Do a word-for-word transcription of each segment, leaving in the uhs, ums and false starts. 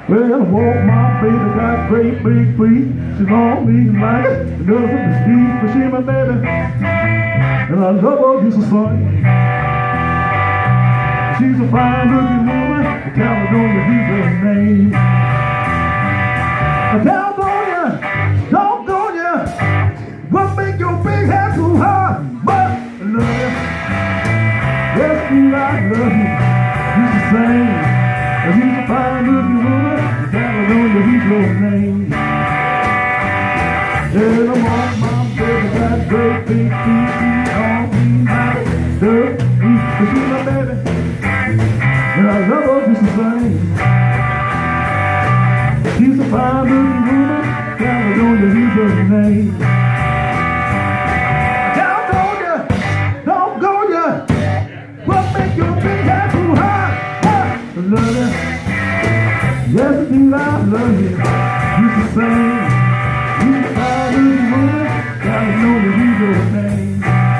Well, I walk my baby, got great big feet. She's on me like the girls with the speed, but she my baby, and I love her just the same. She's a fine looking woman, the Caldonia D two her name. Caldonia, Caldonia, what make your big head too hard? But I love you, yes, dude, I love you, just the same. She's a fine looking woman, the Caldonia D two her name. Yeah, I'm on my baby, got great big feet, she's on me like the beat, but she's my baby, and I love her just the same. She's a fine looking woman, Caldonia D two her name. Caldonia, Caldonia, what make your big head too high? I love you, yes indeed I love you, just the same. She's a fine looking woman, Caldonia D two her name.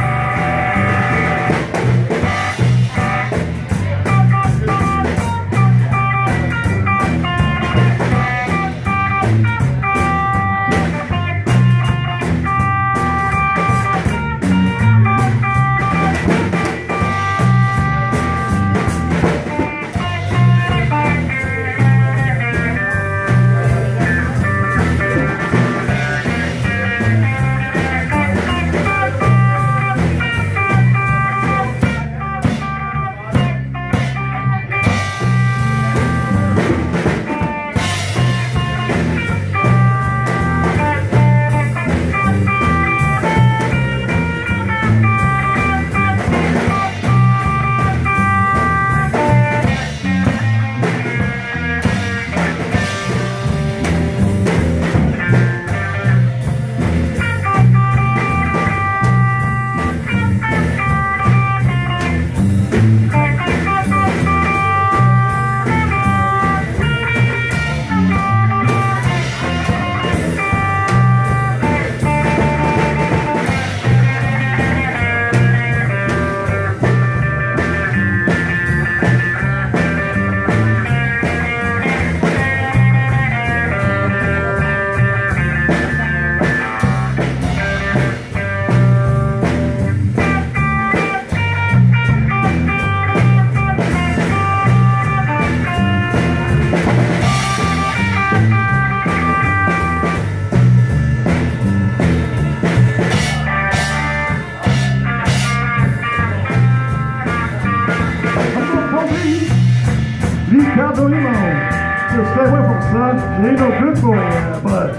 These Caldonia alone. Just stay away from the sun. It ain't no good for you. But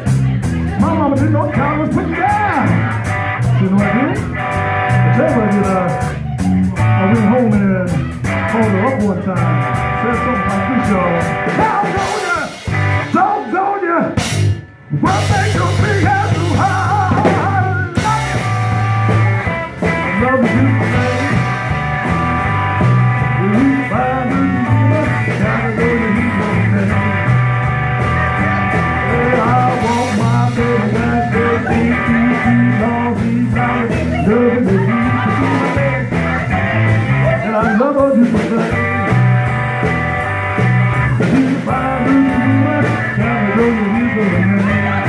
my mama didn't know Cal was putting down. You know what I did? I tell you what I did. Uh, I went home and called her up one time. Said something like this, y'all. Caldonia! Caldonia! What make your big head too high? I love you, man. And I love her just the same. She's a fine looking woman, Caldonia D two her name.